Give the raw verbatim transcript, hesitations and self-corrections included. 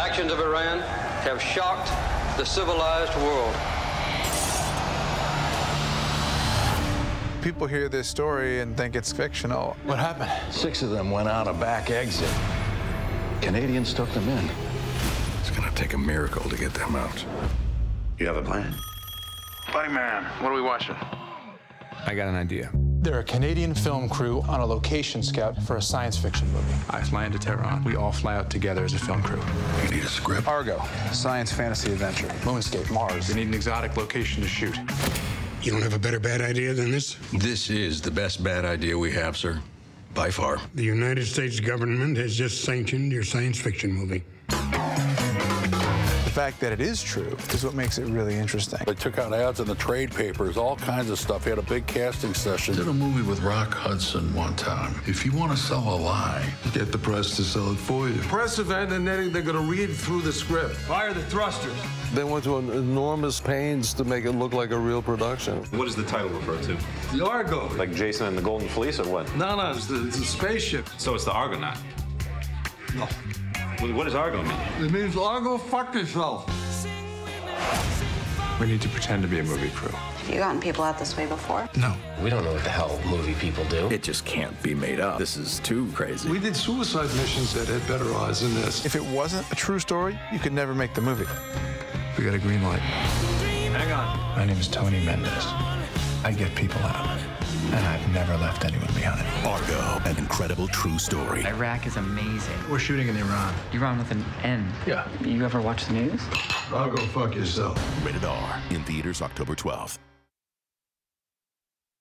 actions of Iran have shocked the civilized world. People hear this story and think it's fictional. What happened? Six of them went out a back exit. Canadians took them in. It's gonna take a miracle to get them out. You have a plan? Buddy man, what are we watching? I got an idea. They're a Canadian film crew on a location scout for a science fiction movie. I fly into Tehran. We all fly out together as a film crew. You need a script? Argo, science fantasy adventure. Moonscape, Mars. We need an exotic location to shoot. You don't have a better bad idea than this? This is the best bad idea we have, sir. By far. The United States government has just sanctioned your science fiction movie. The fact that it is true is what makes it really interesting. They took out ads in the trade papers, all kinds of stuff. He had a big casting session. Did a movie with Rock Hudson one time. If you want to sell a lie, get the press to sell it for you. Press event, and then they're going to read through the script. Fire the thrusters. They went to an enormous pains to make it look like a real production. What does the title refer to? The Argo. Like Jason and the Golden Fleece, or what? No, no, it's the, it's a spaceship. So it's the Argonaut. No. What does Argo mean? It means Argo, fuck yourself. We need to pretend to be a movie crew. Have you gotten people out this way before? No. We don't know what the hell movie people do. It just can't be made up. This is too crazy. We did suicide missions that had better odds than this. If it wasn't a true story, you could never make the movie. We got a green light. Hang on. My name is Tony Mendez. I get people out, and I've never left anyone behind. Argo, an incredible true story. Iraq is amazing. We're shooting in Iran. Iran with an N. Yeah. You ever watch the news? I'll go fuck yourself. Rated R. In theaters October twelfth.